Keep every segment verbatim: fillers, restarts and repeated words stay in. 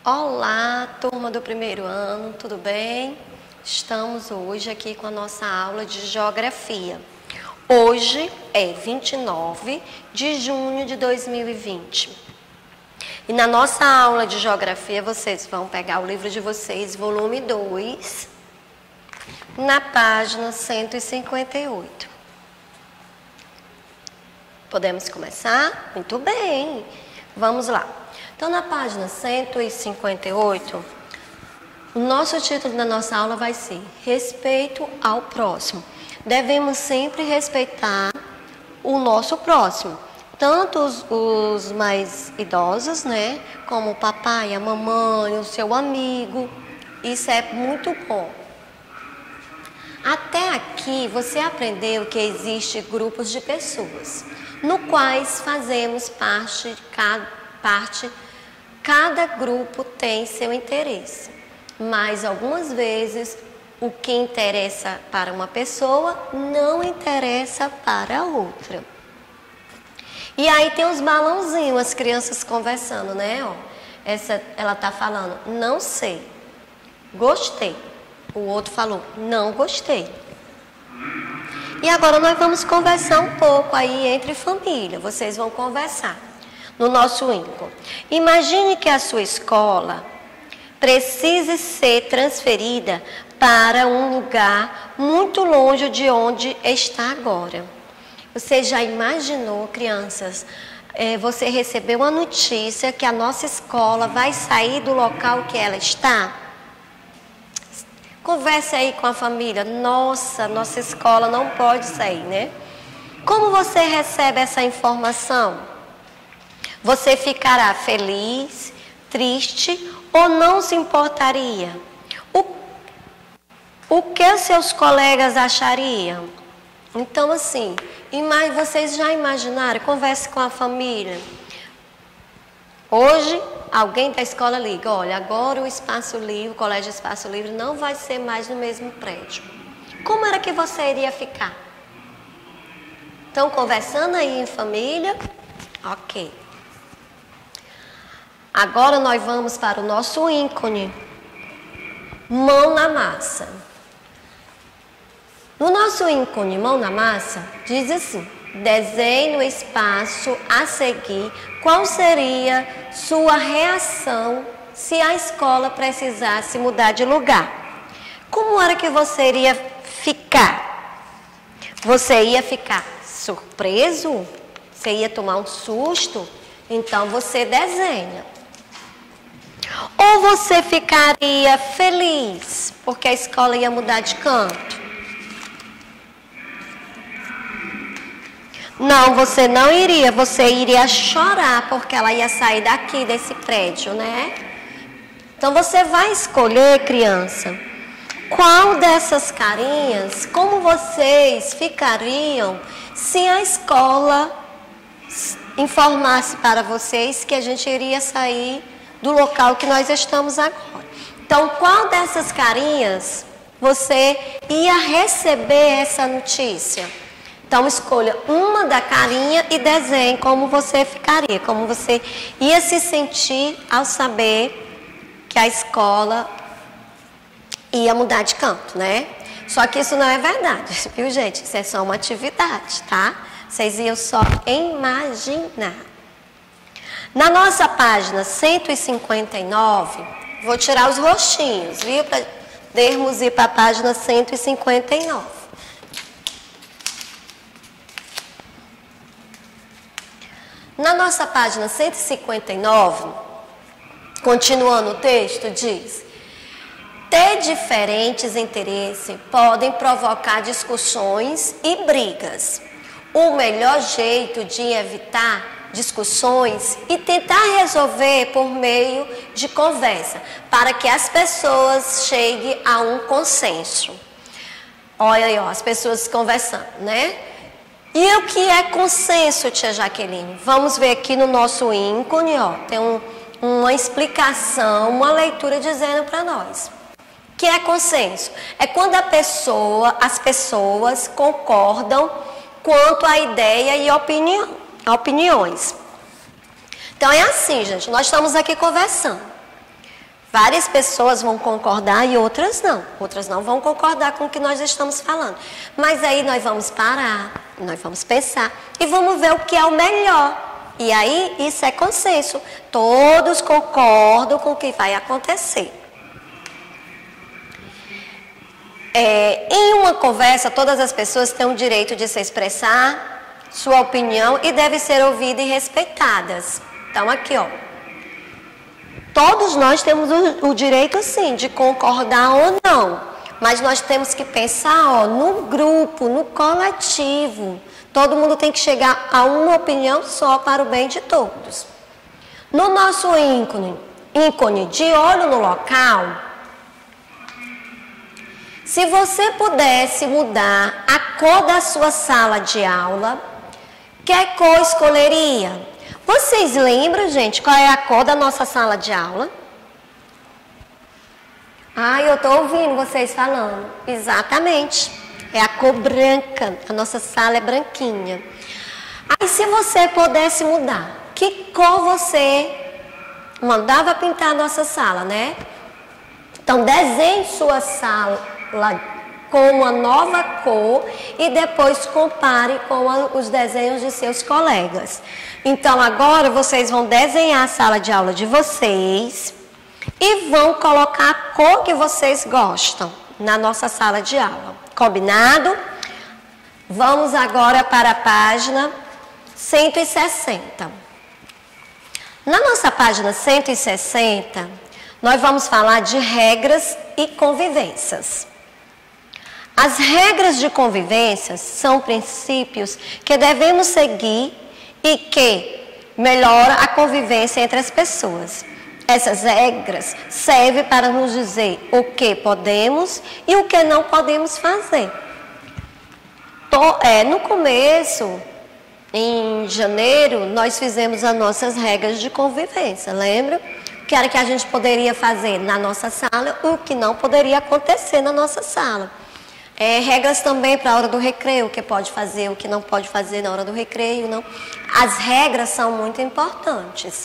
Olá, turma do primeiro ano, tudo bem? Estamos hoje aqui com a nossa aula de Geografia. Hoje é vinte e nove de junho de dois mil e vinte. E na nossa aula de Geografia, vocês vão pegar o livro de vocês, volume dois, na página cento e cinquenta e oito. Podemos começar? Muito bem! Vamos lá. Então, na página cento e cinquenta e oito, o nosso título da nossa aula vai ser Respeito ao Próximo. Devemos sempre respeitar o nosso próximo, tanto os, os mais idosos, né, como o papai, a mamãe, o seu amigo. Isso é muito bom. Até aqui, você aprendeu que existem grupos de pessoas, no quais fazemos parte de cada parte. Cada grupo tem seu interesse, mas algumas vezes o que interessa para uma pessoa não interessa para outra. E aí tem os balãozinhos, as crianças conversando, né? Ó, essa, ela tá falando, não sei, gostei. O outro falou, não gostei. E agora nós vamos conversar um pouco aí entre família, vocês vão conversar. No nosso íntimo. Imagine que a sua escola precise ser transferida para um lugar muito longe de onde está agora. Você já imaginou, crianças, é, você recebeu a notícia que a nossa escola vai sair do local que ela está? Converse aí com a família. Nossa, nossa escola não pode sair, né? Como você recebe essa informação? Você ficará feliz, triste ou não se importaria? O, o que os seus colegas achariam? Então, assim, vocês já imaginaram? Converse com a família. Hoje, alguém da escola liga, olha, agora o Espaço Livre, o Colégio Espaço Livre não vai ser mais no mesmo prédio. Como era que você iria ficar? Estão conversando aí em família? Ok. Agora nós vamos para o nosso ícone, mão na massa. No nosso ícone, mão na massa, diz assim, desenhe no espaço a seguir qual seria sua reação se a escola precisasse mudar de lugar. Como era que você iria ficar? Você ia ficar surpreso? Você ia tomar um susto? Então você desenha. Ou você ficaria feliz porque a escola ia mudar de canto? Não, você não iria, você iria chorar porque ela ia sair daqui desse prédio, né? Então você vai escolher, criança, qual dessas carinhas, como vocês ficariam se a escola informasse para vocês que a gente iria sair do local que nós estamos agora. Então, qual dessas carinhas você ia receber essa notícia? Então, escolha uma da carinha e desenhe como você ficaria, como você ia se sentir ao saber que a escola ia mudar de canto, né? Só que isso não é verdade, viu, gente? Isso é só uma atividade, tá? Vocês iam só imaginar. Na nossa página cento e cinquenta e nove, vou tirar os roxinhos, viu? Para podermos ir para a página cento e cinquenta e nove. Na nossa página cento e cinquenta e nove, continuando o texto, diz: ter diferentes interesses podem provocar discussões e brigas. O melhor jeito de evitar discussões e tentar resolver por meio de conversa, para que as pessoas cheguem a um consenso. Olha aí, ó, as pessoas conversando, né? E o que é consenso, tia Jaqueline? Vamos ver aqui no nosso ícone, ó, tem um, uma explicação, uma leitura dizendo para nós. O que é consenso? É quando a pessoa, as pessoas concordam quanto à ideia e opinião. opiniões. Então é assim, gente, nós estamos aqui conversando. Várias pessoas vão concordar e outras não. Outras não vão concordar com o que nós estamos falando. Mas aí nós vamos parar, nós vamos pensar e vamos ver o que é o melhor. E aí isso é consenso. Todos concordam com o que vai acontecer. É, em uma conversa, todas as pessoas têm o direito de se expressar sua opinião e devem ser ouvidas e respeitadas. Então aqui, ó. Todos nós temos o, o direito, sim, de concordar ou não. Mas nós temos que pensar, ó, no grupo, no coletivo. Todo mundo tem que chegar a uma opinião só para o bem de todos. No nosso ícone, ícone de olho no local, se você pudesse mudar a cor da sua sala de aula, que cor escolheria? Vocês lembram, gente, qual é a cor da nossa sala de aula? Ah, eu estou ouvindo vocês falando. Exatamente. É a cor branca. A nossa sala é branquinha. Aí, se você pudesse mudar, que cor você mandava pintar a nossa sala, né? Então, desenhe sua sala com uma nova cor e depois compare com os desenhos de seus colegas. Então, agora vocês vão desenhar a sala de aula de vocês e vão colocar a cor que vocês gostam na nossa sala de aula. Combinado? Vamos agora para a página cento e sessenta. Na nossa página cento e sessenta, nós vamos falar de regras e convivências. As regras de convivência são princípios que devemos seguir e que melhora a convivência entre as pessoas. Essas regras servem para nos dizer o que podemos e o que não podemos fazer. Tô, é, no começo, em janeiro, nós fizemos as nossas regras de convivência, lembra? O que era que a gente poderia fazer na nossa sala e o que não poderia acontecer na nossa sala. É, regras também para a hora do recreio, o que pode fazer, o que não pode fazer na hora do recreio, não. As regras são muito importantes.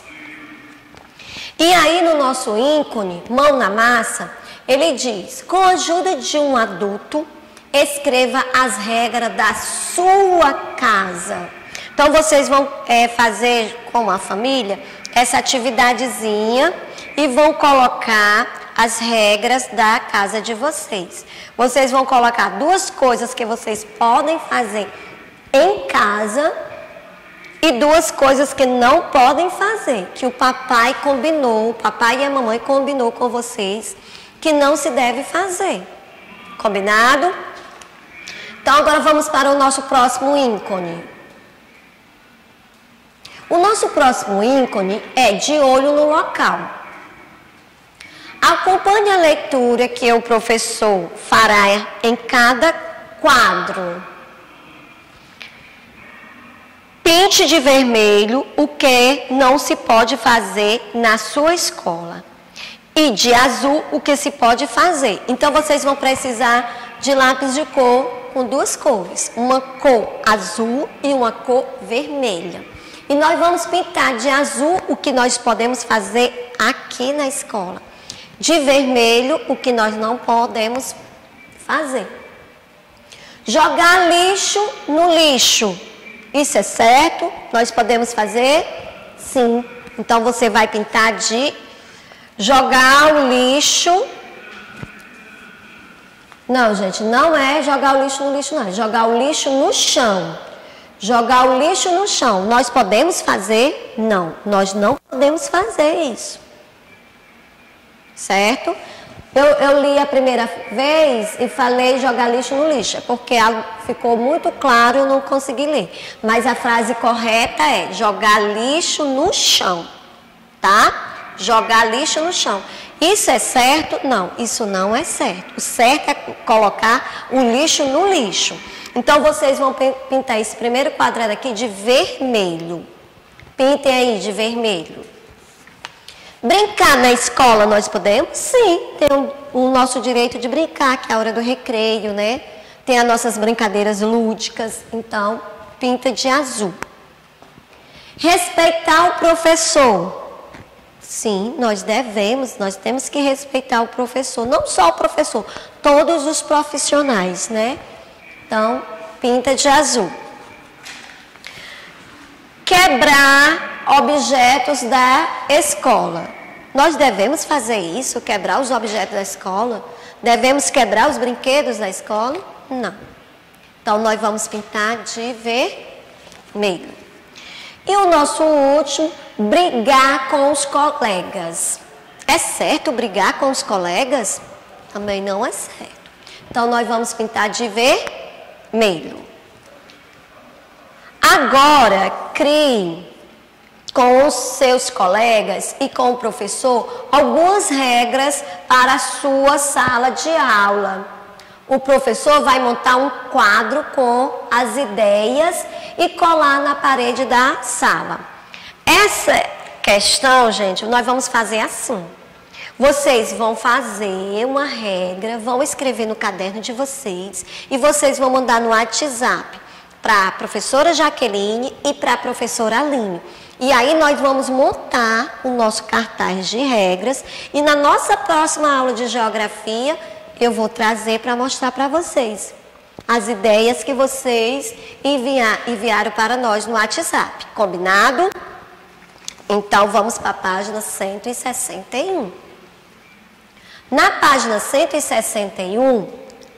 E aí no nosso ícone, mão na massa, ele diz, com a ajuda de um adulto, escreva as regras da sua casa. Então vocês vão é, fazer com a família essa atividadezinha e vão colocar as regras da casa de vocês. Vocês vão colocar duas coisas que vocês podem fazer em casa e duas coisas que não podem fazer, que o papai combinou, o papai e a mamãe combinou com vocês, que não se deve fazer. Combinado? Então agora vamos para o nosso próximo ícone. O nosso próximo ícone é de olho no local. Acompanhe a leitura que o professor fará em cada quadro. Pinte de vermelho o que não se pode fazer na sua escola. E de azul o que se pode fazer. Então vocês vão precisar de lápis de cor com duas cores. Uma cor azul e uma cor vermelha. E nós vamos pintar de azul o que nós podemos fazer aqui na escola. De vermelho, o que nós não podemos fazer. Jogar lixo no lixo. Isso é certo? Nós podemos fazer? Sim. Então, você vai pintar de jogar o lixo. Não, gente, não é jogar o lixo no lixo, não. É jogar o lixo no chão. Jogar o lixo no chão. Nós podemos fazer? Não. Nós não podemos fazer isso. Certo? Eu, eu li a primeira vez e falei jogar lixo no lixo, porque ficou muito claro e eu não consegui ler. Mas a frase correta é jogar lixo no chão, tá? Jogar lixo no chão. Isso é certo? Não, isso não é certo. O certo é colocar o lixo no lixo. Então, vocês vão pintar esse primeiro quadrado aqui de vermelho. Pintem aí de vermelho. Brincar na escola nós podemos? Sim, tem o, o nosso direito de brincar, que é a hora do recreio, né? Tem as nossas brincadeiras lúdicas, então pinta de azul. Respeitar o professor. Sim, nós devemos, nós temos que respeitar o professor, não só o professor, todos os profissionais, né? Então, pinta de azul. Quebrar objetos da escola. Nós devemos fazer isso, quebrar os objetos da escola? Devemos quebrar os brinquedos da escola? Não. Então, nós vamos pintar de vermelho. E o nosso último, brigar com os colegas. É certo brigar com os colegas? Também não é certo. Então, nós vamos pintar de vermelho. Agora, crie com os seus colegas e com o professor algumas regras para a sua sala de aula. O professor vai montar um quadro com as ideias e colar na parede da sala. Essa questão, gente, nós vamos fazer assim. Vocês vão fazer uma regra, vão escrever no caderno de vocês e vocês vão mandar no WhatsApp para a professora Jaqueline e para a professora Aline. E aí nós vamos montar o nosso cartaz de regras e na nossa próxima aula de geografia eu vou trazer para mostrar para vocês as ideias que vocês enviar, enviaram para nós no WhatsApp. Combinado? Então vamos para a página cento e sessenta e um. Na página cento e sessenta e um,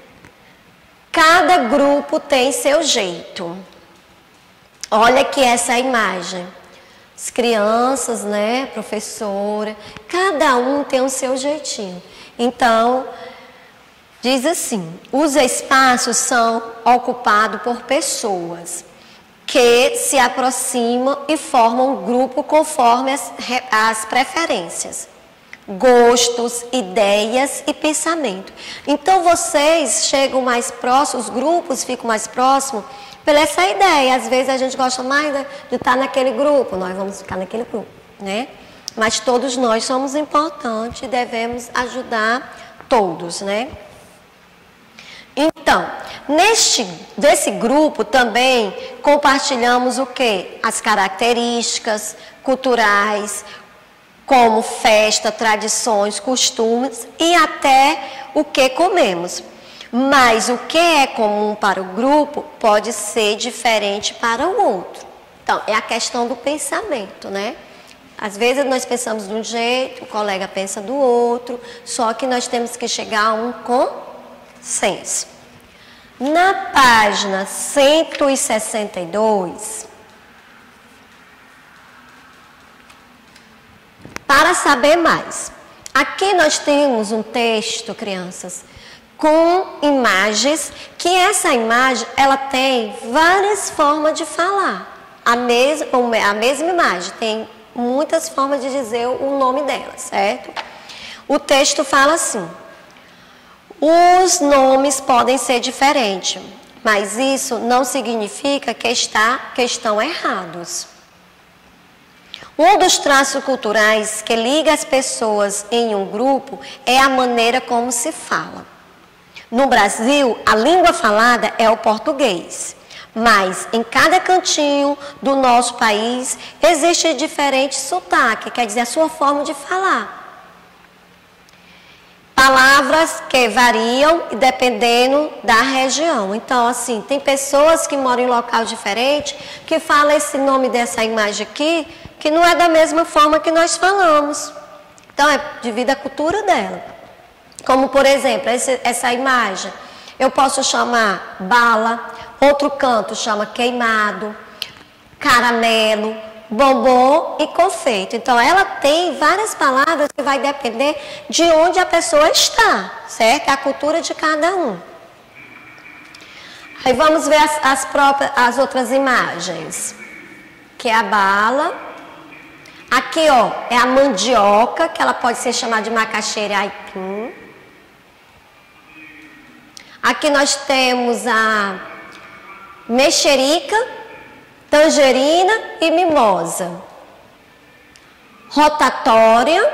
cada grupo tem seu jeito. Olha aqui essa imagem. As crianças, né, professora, cada um tem o seu jeitinho. Então, diz assim, os espaços são ocupados por pessoas que se aproximam e formam um grupo conforme as, as preferências, gostos, ideias e pensamento. Então, vocês chegam mais próximos, os grupos ficam mais próximos pela essa ideia. Às vezes a gente gosta mais de estar naquele grupo, nós vamos ficar naquele grupo, né? Mas todos nós somos importantes e devemos ajudar todos, né? Então, neste, desse grupo também compartilhamos o quê? As características culturais, como festa, tradições, costumes e até o que comemos. Mas o que é comum para o grupo pode ser diferente para o outro. Então, é a questão do pensamento, né? Às vezes nós pensamos de um jeito, o colega pensa do outro, só que nós temos que chegar a um consenso. Na página cento e sessenta e dois, para saber mais, aqui nós temos um texto, crianças, com imagens, que essa imagem, ela tem várias formas de falar. A mesma, a mesma imagem tem muitas formas de dizer o nome dela, certo? O texto fala assim, os nomes podem ser diferentes, mas isso não significa que, está, que estão errados. Um dos traços culturais que liga as pessoas em um grupo é a maneira como se fala. No Brasil, a língua falada é o português, mas em cada cantinho do nosso país existe diferente sotaque, quer dizer, a sua forma de falar. Palavras que variam dependendo da região. Então, assim, tem pessoas que moram em local diferente que falam esse nome dessa imagem aqui, que não é da mesma forma que nós falamos. Então, é devido à cultura dela. Como, por exemplo, esse, essa imagem, eu posso chamar bala, outro canto chama queimado, caramelo, bombom e confeito. Então, ela tem várias palavras que vai depender de onde a pessoa está, certo? É a cultura de cada um. Aí vamos ver as, as, próprias, as outras imagens, que é a bala. Aqui, ó, é a mandioca, que ela pode ser chamada de macaxeira e aipim. Aqui nós temos a mexerica, tangerina e mimosa. Rotatória,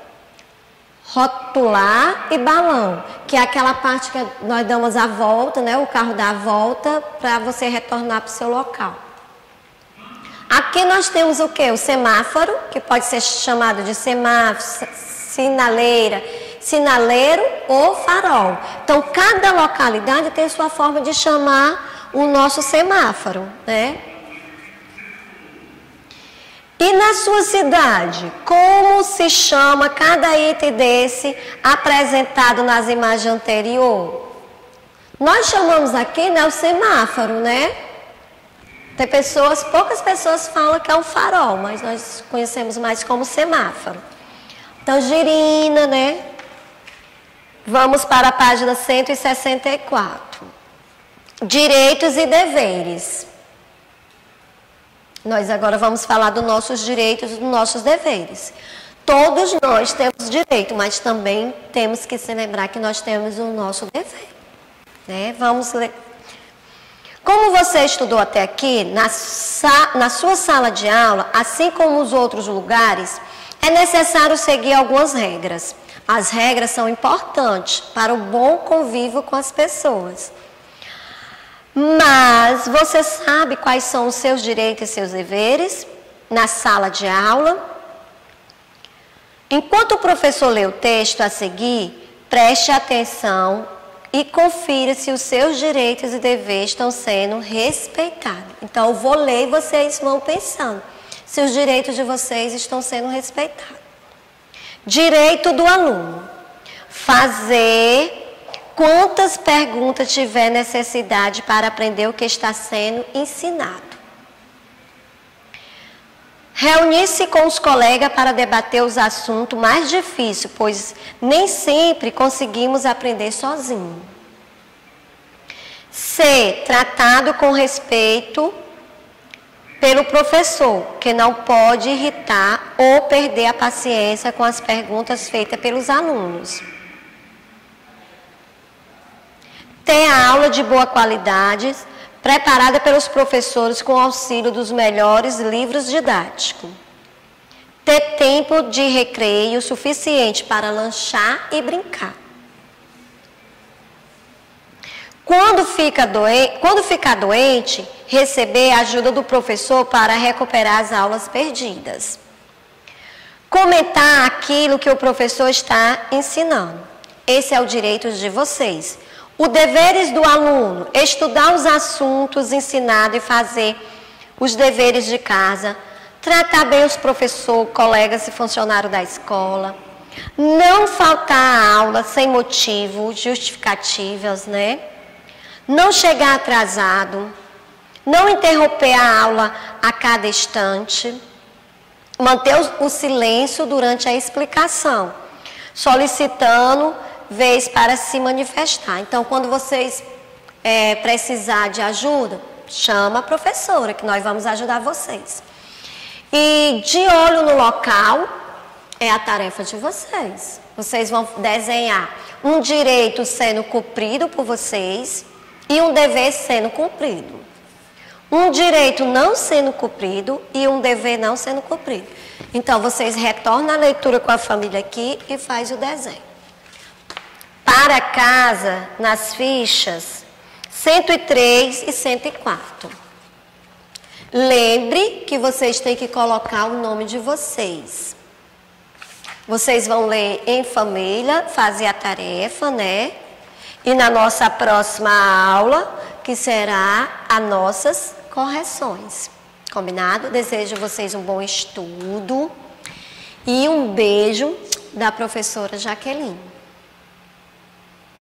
rotular e balão, que é aquela parte que nós damos a volta, né? O carro dá a volta para você retornar para o seu local. Aqui nós temos o quê? O semáforo, que pode ser chamado de semáforo, sinaleira, sinaleiro ou farol. Então, cada localidade tem sua forma de chamar o nosso semáforo, né? E na sua cidade, como se chama cada item desse apresentado nas imagens anteriores? Nós chamamos aqui, né, o semáforo, né? Tem pessoas, poucas pessoas falam que é um farol, mas nós conhecemos mais como semáforo. Tangerina, né? Vamos para a página cento e sessenta e quatro. Direitos e deveres. Nós agora vamos falar dos nossos direitos e dos nossos deveres. Todos nós temos direito, mas também temos que se lembrar que nós temos o nosso dever. Né? Vamos ler. Como você estudou até aqui, na, na sua sala de aula, assim como os outros lugares, é necessário seguir algumas regras. As regras são importantes para o bom convívio com as pessoas. Mas você sabe quais são os seus direitos e seus deveres na sala de aula? Enquanto o professor lê o texto a seguir, preste atenção e confira se os seus direitos e deveres estão sendo respeitados. Então, eu vou ler e vocês vão pensando se os direitos de vocês estão sendo respeitados. Direito do aluno. Fazer quantas perguntas tiver necessidade para aprender o que está sendo ensinado. Reunir-se com os colegas para debater os assuntos mais difíceis, pois nem sempre conseguimos aprender sozinhos. Ser tratado com respeito pelo professor, que não pode irritar ou perder a paciência com as perguntas feitas pelos alunos. Ter aula de boa qualidade, preparada pelos professores com auxílio dos melhores livros didáticos. Ter tempo de recreio suficiente para lanchar e brincar. Quando, fica doente, quando ficar doente, receber a ajuda do professor para recuperar as aulas perdidas. Comentar aquilo que o professor está ensinando. Esse é o direito de vocês. Os deveres do aluno, estudar os assuntos ensinados e fazer os deveres de casa, tratar bem os professores, colegas e funcionários da escola, não faltar à aula sem motivo, justificativas, né? Não chegar atrasado, não interromper a aula a cada instante, manter o silêncio durante a explicação, solicitando vez para se manifestar. Então, quando vocês é, precisar de ajuda, chama a professora, que nós vamos ajudar vocês. E de olho no local, é a tarefa de vocês. Vocês vão desenhar um direito sendo cumprido por vocês e um dever sendo cumprido. Um direito não sendo cumprido e um dever não sendo cumprido. Então, vocês retornam a leitura com a família aqui e faz o desenho. Para casa, nas fichas cento e três e cento e quatro. Lembre que vocês têm que colocar o nome de vocês. Vocês vão ler em família, fazer a tarefa, né? E na nossa próxima aula, que será as nossas correções. Combinado? Desejo a vocês um bom estudo e um beijo da professora Jaqueline.